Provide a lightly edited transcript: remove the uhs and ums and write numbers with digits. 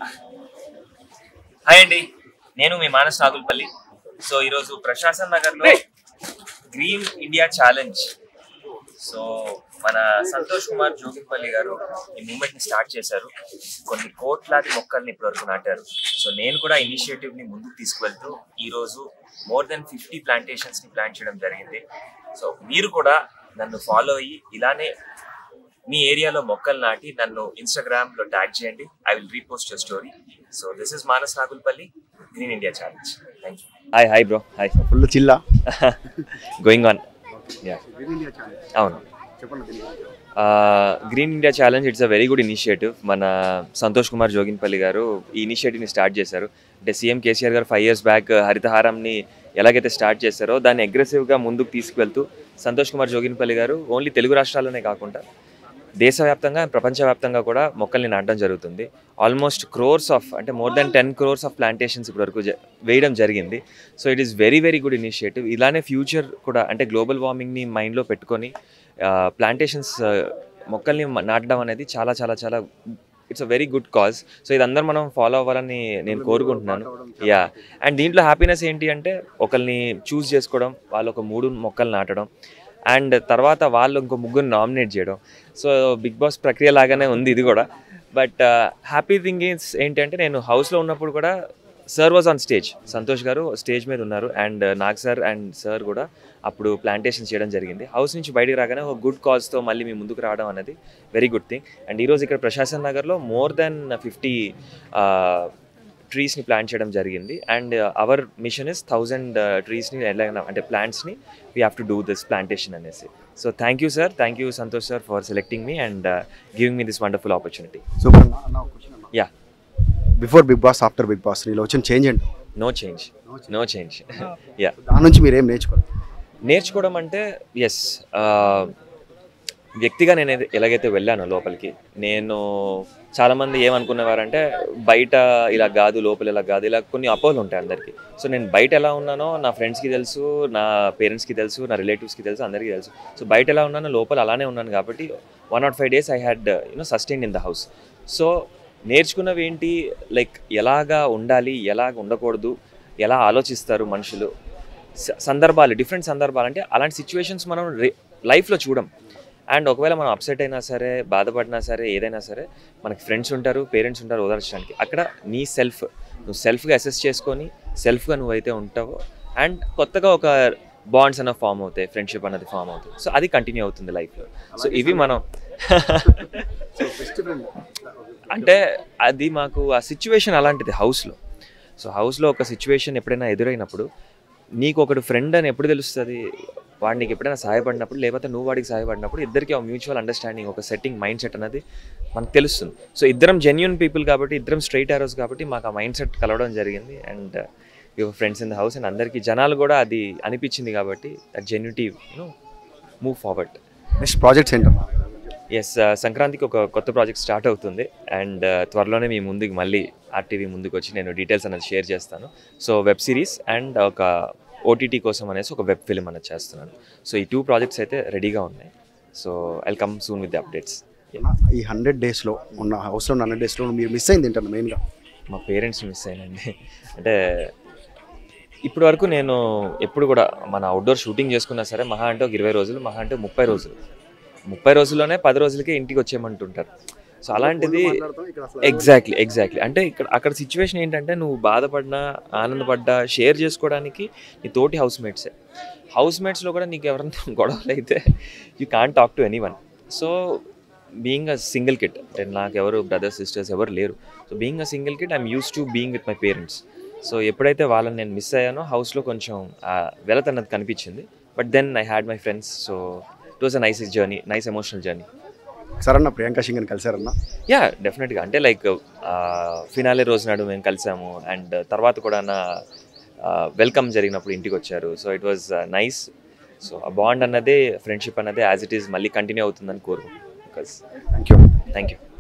Hi అండి, నేను మీ Manas Nagulpalli. So ఈరోజు ప్రశాసన్ నగర్లో గ్రీన్ ఇండియా ఛాలెంజ్. సో మన సంతోష్ కుమార్ జోగిన్పల్లి గారు ఈ మూమెంట్ని స్టార్ట్ చేశారు. కొన్ని కోట్లాది మొక్కల్ని ఇప్పటివరకు నాటారు. సో నేను కూడా ఇనిషియేటివ్ని ముందుకు తీసుకువెళ్తూ ఈరోజు మోర్ దెన్ 50 ప్లాంటేషన్స్ని ప్లాంట్ చేయడం జరిగింది. సో మీరు కూడా నన్ను ఫాలో అయ్యి ఇలానే మీ ఏరియాలో మొక్కలు నాటి నన్ను ఇన్స్టాగ్రామ్లో ట్యాగ్ చేయండి. I will repost your story. So this is Manas Nagulpalli, green India challenge. Thank you. Hi bro. Hi. Full చిల్లా గోయింగ్ ఆన్. అవును, green India challenge it's a very good initiative. మన సంతోష్ కుమార్ జోగిన్పల్లి గారు ఈ ఇనిషియేటివ్ని స్టార్ట్ చేశారు. అంటే సీఎం కేసీఆర్ గారు 5 years బ్యాక్ హరితహారంని ఎలాగైతే start చేశారో దాన్ని అగ్రెసివ్గా ముందుకు తీసుకువెళ్తూ సంతోష్ కుమార్ జోగిన్పల్లి గారు ఓన్లీ తెలుగు రాష్ట్రాల్లోనే కాకుండా దేశవ్యాప్తంగా ప్రపంచవ్యాప్తంగా కూడా మొక్కల్ని నాటడం జరుగుతుంది. ఆల్మోస్ట్ క్రోర్స్ ఆఫ్ అంటే more than 10 crores of plantations ఇప్పటివరకు వేయడం జరిగింది. So it is very very good initiative. ఇలానే ఫ్యూచర్ కూడా అంటే గ్లోబల్ వార్మింగ్ని మైండ్లో పెట్టుకొని ప్లాంటేషన్స్ మొక్కల్ని నాటడం అనేది చాలా చాలా చాలా it's a very good cause. So ఇదందరూ మనం ఫాలో అవ్వాలని నేను కోరుకుంటున్నాను. యా, అండ్ దీంట్లో హ్యాపీనెస్ ఏంటి అంటే ఒకరిని చూస్ చేసుకోవడం, వాళ్ళు ఒక 3 మొక్కలు నాటడం, అండ్ తర్వాత వాళ్ళు ఇంకో 3 నామినేట్ చేయడం. సో బిగ్ బాస్ ప్రక్రియ లాగానే ఉంది ఇది కూడా. బట్ హ్యాపీ థింగ్ ఈస్ ఏంటంటే నేను హౌస్లో ఉన్నప్పుడు కూడా sir was on stage, Santosh garu stage మీద ఉన్నారు, and Nag sir and sir కూడా అప్పుడు ప్లాంటేషన్ చేయడం జరిగింది. హౌస్ నుంచి బయటికి రాగానే ఒక గుడ్ కాజ్తో మళ్ళీ మీ ముందుకు రావడం అనేది వెరీ గుడ్ థింగ్. అండ్ ఈరోజు ఇక్కడ ప్రశాసన్ నగర్లో మోర్ దెన్ 50 ట్రీస్ని ప్లాంట్ చేయడం జరిగింది. అండ్ అవర్ మిషన్ ఇస్ 1000 ట్రీస్ని అంటే ప్లాంట్స్ని we have to do this plantation అనేసి. So thank you sir, thank you Santosh sir for selecting me and giving me this wonderful opportunity. Super. Ya, before Bigg Boss after Bigg Boss నీలో వచ్చిన change ఏంటి? No change. Yeah, దాని నుంచి మీరు ఏం నేర్చుకోవడం అంటే ఎస్, వ్యక్తిగా నేను ఎలాగైతే వెళ్ళానో లోపలికి, నేను చాలామంది ఏమనుకునేవారంటే బయట ఇలా కాదు, లోపల ఇలా కాదు, ఇలా కొన్ని అపోహలు ఉంటాయి అందరికీ. సో నేను బయట ఎలా ఉన్నానో నా ఫ్రెండ్స్కి తెలుసు, నా పేరెంట్స్కి తెలుసు, నా రిలేటివ్స్కి తెలుసు, అందరికీ తెలుసు. సో బయట ఎలా ఉన్నానో లోపల అలానే ఉన్నాను కాబట్టి 105 days I had sustained in the house. So నేర్చుకున్నవి ఏంటి, లైక్ ఎలాగా ఉండాలి, ఎలాగ ఉండకూడదు, ఎలా ఆలోచిస్తారు మనుషులు, సందర్భాలు, డిఫరెంట్ సందర్భాలు. అంటే అలాంటి సిచ్యువేషన్స్ మనం లైఫ్లో చూడం. అండ్ ఒకవేళ మనం అప్సెట్ అయినా సరే, బాధపడినా సరే, ఏదైనా సరే మనకి ఫ్రెండ్స్ ఉంటారు, పేరెంట్స్ ఉంటారు ఓదార్చడానికి. అక్కడ నీ నువ్వు సెల్ఫ్గా అసెస్ చేసుకొని సెల్ఫ్గా నువ్వైతే ఉంటావో అండ్ కొత్తగా ఒక బాండ్స్ అన్న ఫామ్ అవుతాయి, ఫ్రెండ్షిప్ అన్నది ఫామ్ అవుతుంది. సో అది కంటిన్యూ అవుతుంది లైఫ్లో. సో ఇవి మనం అంటే అది మాకు ఆ సిచ్యువేషన్ అలాంటిది హౌస్లో. సో హౌస్లో ఒక సిచ్యువేషన్ ఎప్పుడైనా ఎదురైనప్పుడు నీకు ఒకడు ఫ్రెండ్ అని ఎప్పుడు తెలుస్తుంది, వాడు నీకు ఎప్పుడైనా సహాయపడినప్పుడు, లేకపోతే నువ్వు వాడికి సహాయపడినప్పుడు ఇద్దరికి ఒక మ్యూచువల్ అండర్స్టాండింగ్, ఒక సెట్టింగ్, మైండ్ సెట్ అనేది మనకు తెలుస్తుంది. సో ఇద్దరం జెన్యూన్ పీపుల్ కాబట్టి, ఇద్దరం స్ట్రైట్ ఆరోస్ కాబట్టి మాకు ఆ మైండ్ సెట్ కలవడం జరిగింది. And your friends in the house and అందరికీ జనాలు కూడా అది అనిపించింది కాబట్టి that genuinity move forward. Next projects ఏంటమ్మా? ఎస్, సంక్రాంతికి ఒక కొత్త ప్రాజెక్ట్ స్టార్ట్ అవుతుంది. అండ్ త్వరలోనే మీ ముందుకు మళ్ళీ ఆర్టీవీ ముందుకు వచ్చి నేను డీటెయిల్స్ అనేది షేర్ చేస్తాను. సో వెబ్ సిరీస్ అండ్ ఒక ఓటీటీ కోసం అనేసి ఒక వెబ్ ఫిల్మ్ అనేది చేస్తున్నాను. సో ఈ 2 projects అయితే రెడీగా ఉన్నాయి. So I'll come soon with the updates. ఈ 100 daysలో ఉన్న హౌస్లో ఉన్న 100 daysలో మీరు మిస్ అయింది ఏంటన్నా మెయిన్గా? మా పేరెంట్స్ని మిస్ అయినండి. అంటే ఇప్పటి వరకు నేను ఎప్పుడు కూడా మన అవుట్డోర్ షూటింగ్ చేసుకున్నా సరే మహా అంటే ఒక 20 రోజులు, మహా అంటే 30 రోజులు, 30 రోజుల్లోనే 10 రోజులకే ఇంటికి వచ్చేయమంటుంటారు. సో అలాంటిది ఎగ్జాక్ట్లీ అంటే అక్కడ సిచ్యువేషన్ ఏంటంటే నువ్వు బాధపడినా, ఆనందపడ్డా షేర్ చేసుకోవడానికి నీ తోటి హౌస్మేట్స్లో కూడా నీకు ఎవరైనా గొడవలు అయితే you can't talk to anyone. So being a single kid, అంటే నాకు ఎవరు బ్రదర్స్ సిస్టర్స్ ఎవరు లేరు. So being a single kid I'm use to being with my parents. So ఎప్పుడైతే వాళ్ళని నేను మిస్ అయ్యానో హౌస్లో కొంచెం వెలత్ అన్నది కనిపించింది. But then I had my friends. So it was a nice journey, nice emotional journey. Sir అన్న ప్రియాంక సింగ్ని కలిసారన్నా? యా, డెఫినెట్గా. అంటే లైక్ ఫినాలే రోజు నాడు మేము కలిసాము. అండ్ తర్వాత కూడా నా వెల్కమ్ జరిగినప్పుడు ఇంటికి వచ్చారు. So it was nice. So ఆ బాండ్ అన్నదే, ఫ్రెండ్షిప్ అన్నదే యాజ్ ఇట్ ఈస్ మళ్ళీ కంటిన్యూ అవుతుందని కోరుకుంటున్నాను. Thank you.